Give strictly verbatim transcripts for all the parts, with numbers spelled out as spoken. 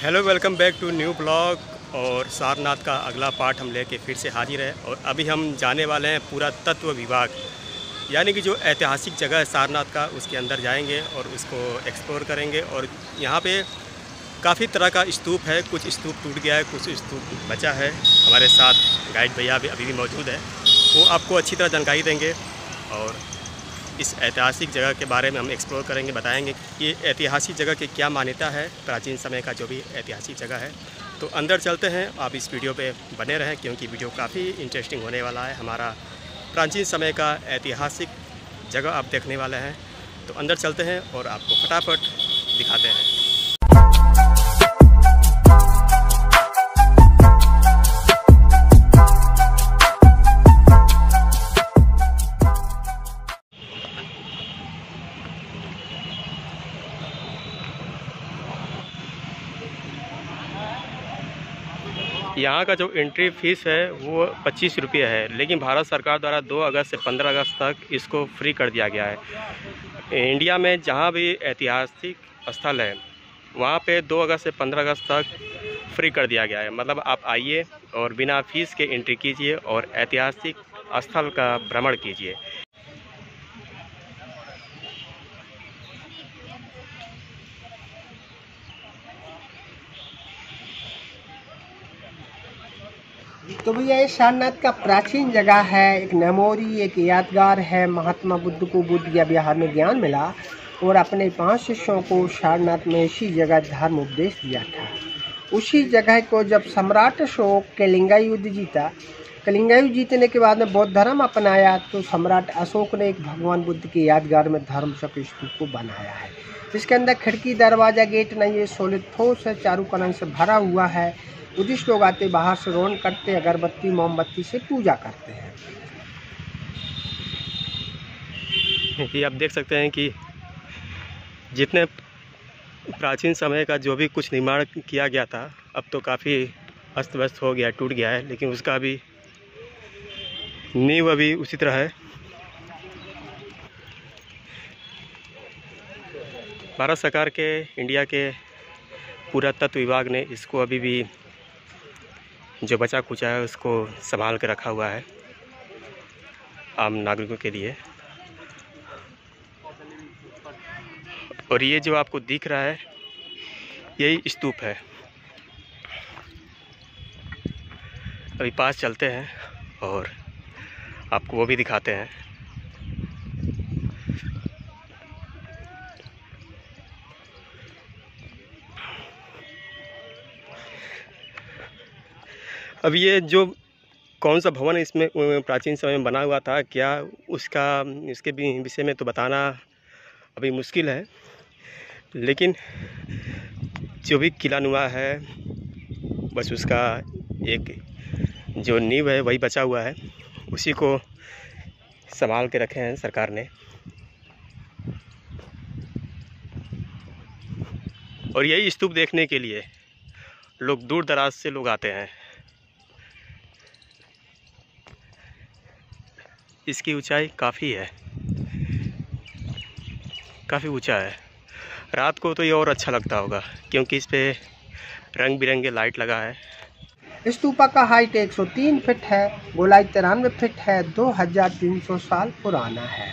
Hello, welcome back to new blog. और सारनाथ का अगला पार्ट हम लेके फिर से हाजिर है। और अभी हम जाने वाले हैं पुरातत्व विभाग, यानी कि जो ऐतिहासिक जगह है सारनाथ का, उसके अंदर जाएंगे और उसको एक्सप्लोर करेंगे। और यहाँ पे काफ़ी तरह का स्तूप है, कुछ स्तूप टूट गया है, कुछ स्तूप बचा है। हमारे साथ गाइड भैया भी अभी भी मौजूद है, वो आपको अच्छी तरह जानकारी देंगे और इस ऐतिहासिक जगह के बारे में हम एक्सप्लोर करेंगे, बताएंगे कि ये ऐतिहासिक जगह की क्या मान्यता है, प्राचीन समय का जो भी ऐतिहासिक जगह है। तो अंदर चलते हैं, आप इस वीडियो पे बने रहें क्योंकि वीडियो काफ़ी इंटरेस्टिंग होने वाला है। हमारा प्राचीन समय का ऐतिहासिक जगह आप देखने वाले हैं। तो अंदर चलते हैं और आपको फटाफट दिखाते हैं। यहाँ का जो एंट्री फीस है वो पच्चीस रुपये है, लेकिन भारत सरकार द्वारा दो अगस्त से पंद्रह अगस्त तक इसको फ्री कर दिया गया है। इंडिया में जहाँ भी ऐतिहासिक स्थल है वहाँ पे दो अगस्त से पंद्रह अगस्त तक फ्री कर दिया गया है। मतलब आप आइए और बिना फीस के एंट्री कीजिए और ऐतिहासिक स्थल का भ्रमण कीजिए। तो भैया ये सारनाथ का प्राचीन जगह है, एक मेमोरी, एक यादगार है। महात्मा बुद्ध को बुद्ध या बिहार में ज्ञान मिला और अपने पांच शिष्यों को सारनाथ में इसी जगह धर्म उपदेश दिया था। उसी जगह को जब सम्राट अशोक कलिंगा युद्ध जीता, कलिंगा युद्ध जीतने के बाद में बौद्ध धर्म अपनाया, तो सम्राट अशोक ने एक भगवान बुद्ध की यादगार में धर्म चक्र स्तूप को बनाया है, जिसके अंदर खिड़की, दरवाजा, गेट नहीं है, सोलिड ठोस है, चारों कलन से भरा हुआ है। बुद्धिस्ट लोग आते, बाहर से रोन करते, अगरबत्ती मोमबत्ती से पूजा करते हैं। ये आप देख सकते हैं कि जितने प्राचीन समय का जो भी कुछ निर्माण किया गया था, अब तो काफ़ी अस्त व्यस्त हो गया, टूट गया है, लेकिन उसका भी नींव अभी उसी तरह है। भारत सरकार के, इंडिया के पुरातत्व विभाग ने इसको अभी भी जो बचा कुचा है उसको संभाल के रखा हुआ है आम नागरिकों के लिए। और ये जो आपको दिख रहा है यही स्तूप है। अभी पास चलते हैं और आपको वो भी दिखाते हैं। अब ये जो कौन सा भवन इसमें प्राचीन समय में बना हुआ था, क्या उसका, इसके भी विषय में तो बताना अभी मुश्किल है, लेकिन जो भी किला नुमा है बस उसका एक जो नींव है वही बचा हुआ है, उसी को संभाल के रखे हैं सरकार ने। और यही स्तूप देखने के लिए लोग दूर दराज से लोग आते हैं। इसकी ऊंचाई काफ़ी है, काफ़ी ऊंचा है। रात को तो ये और अच्छा लगता होगा क्योंकि इस पे रंग बिरंगे लाइट लगा है। स्तूपा का हाइट एक सौ तीन फीट है, गोलाई तिरानवे फीट है, दो हजार तीन सौ साल पुराना है।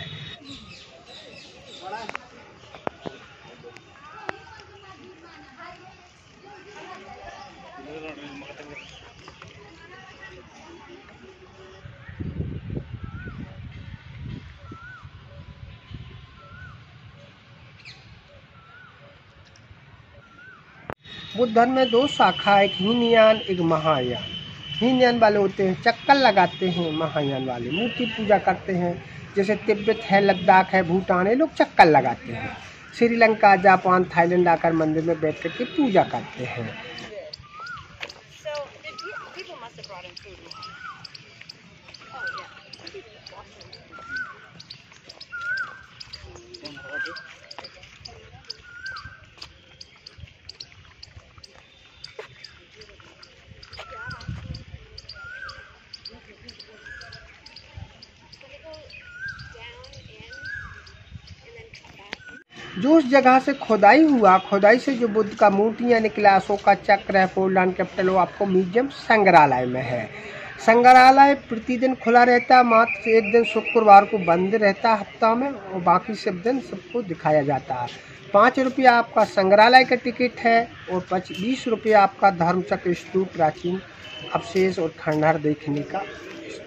बुद्ध धर्म में दो शाखा, एक हीनयान, एक महायान। हीनयान वाले होते हैं चक्कर लगाते हैं, महायान वाले मूर्ति पूजा करते हैं। जैसे तिब्बत है, लद्दाख है, भूटान है, लोग चक्कर लगाते हैं। श्रीलंका, जापान, थाईलैंड आकर मंदिर में बैठ करके पूजा करते हैं। जो उस जगह से खुदाई हुआ, खुदाई से जो बुद्ध का मूर्तियाँ निकला, अशोक का चक्र है, पोलैंड कैपिटल, वो आपको म्यूजियम संग्रहालय में है। संग्रहालय प्रतिदिन खुला रहता है, मात्र एक दिन शुक्रवार को बंद रहता है हफ्ता में, और बाकी सब दिन सबको दिखाया जाता है। पाँच रुपया आपका संग्रहालय का टिकट है और पच बीस रुपया आपका धर्मचक्र स्तूप प्राचीन अवशेष और खंडहर देखने का है।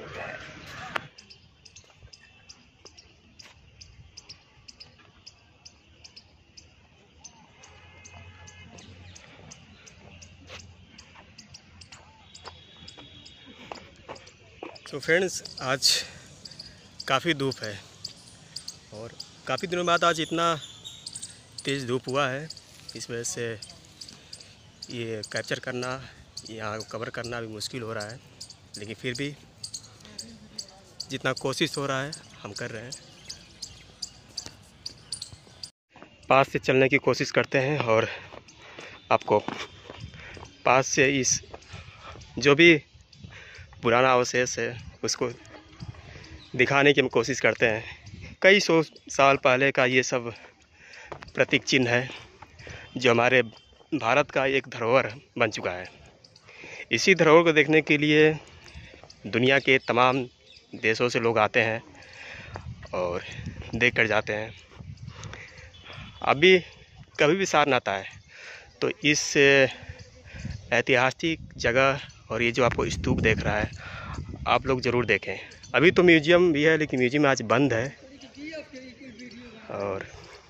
तो फ्रेंड्स, आज काफ़ी धूप है और काफ़ी दिनों बाद आज इतना तेज़ धूप हुआ है, इस वजह से ये कैप्चर करना, यहाँ कवर करना भी मुश्किल हो रहा है, लेकिन फिर भी जितना कोशिश हो रहा है हम कर रहे हैं। पास से चलने की कोशिश करते हैं और आपको पास से इस जो भी पुराना अवशेष है उसको दिखाने की हम कोशिश करते हैं। कई सौ साल पहले का ये सब प्रतीक चिन्ह है जो हमारे भारत का एक धरोहर बन चुका है। इसी धरोहर को देखने के लिए दुनिया के तमाम देशों से लोग आते हैं और देख कर जाते हैं। अभी कभी भी सारनाथ आए तो इस ऐतिहासिक जगह और ये जो आपको स्तूप देख रहा है आप लोग ज़रूर देखें। अभी तो म्यूजियम भी है, लेकिन म्यूजियम आज बंद है, और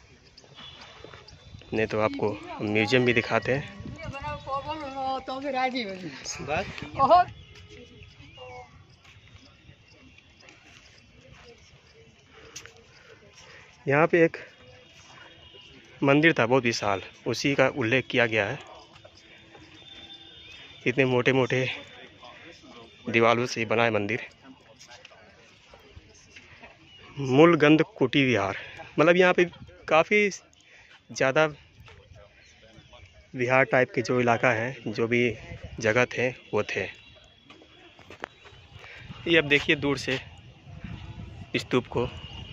नहीं तो आपको म्यूजियम भी दिखाते हैं। यहाँ पे एक मंदिर था बहुत विशाल, उसी का उल्लेख किया गया है। इतने मोटे मोटे दीवारों से बना है मंदिर। मूलगंध कुटी विहार, मतलब यहाँ पे काफ़ी ज़्यादा विहार टाइप के जो इलाका है, जो भी जगह थे वो थे। ये अब देखिए दूर से स्तूप को।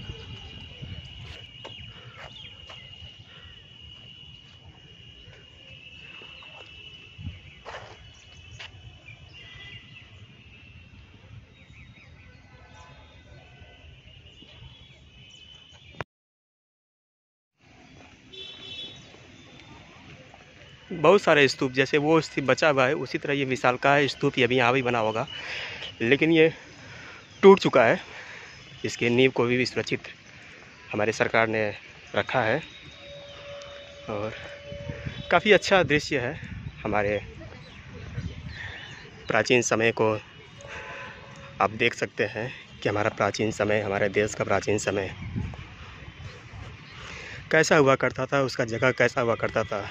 बहुत सारे स्तूप, जैसे वो स्तूप बचा हुआ है उसी तरह ये विशालकाय स्तूप ये भी यहाँ भी बना होगा, लेकिन ये टूट चुका है। इसके नींव को भी सुरक्षित हमारी सरकार ने रखा है और काफ़ी अच्छा दृश्य है। हमारे प्राचीन समय को आप देख सकते हैं कि हमारा प्राचीन समय, हमारे देश का प्राचीन समय कैसा हुआ करता था, उसका जगह कैसा हुआ करता था।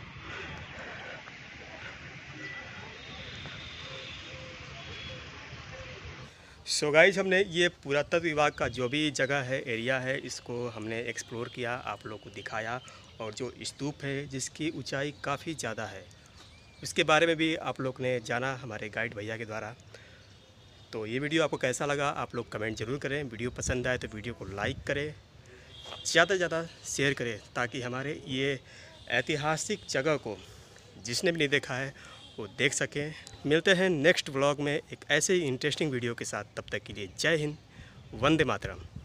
सो गाइज, हमने ये पुरातत्व विभाग का जो भी जगह है, एरिया है, इसको हमने एक्सप्लोर किया, आप लोगों को दिखाया। और जो स्तूप है जिसकी ऊंचाई काफ़ी ज़्यादा है, उसके बारे में भी आप लोग ने जाना हमारे गाइड भैया के द्वारा। तो ये वीडियो आपको कैसा लगा आप लोग कमेंट ज़रूर करें। वीडियो पसंद आए तो वीडियो को लाइक करें, ज़्यादा से ज़्यादा शेयर करें, ताकि हमारे ये ऐतिहासिक जगह को जिसने भी नहीं देखा है वो देख सकें। मिलते हैं नेक्स्ट व्लॉग में एक ऐसे ही इंटरेस्टिंग वीडियो के साथ। तब तक के लिए जय हिंद, वंदे मातरम।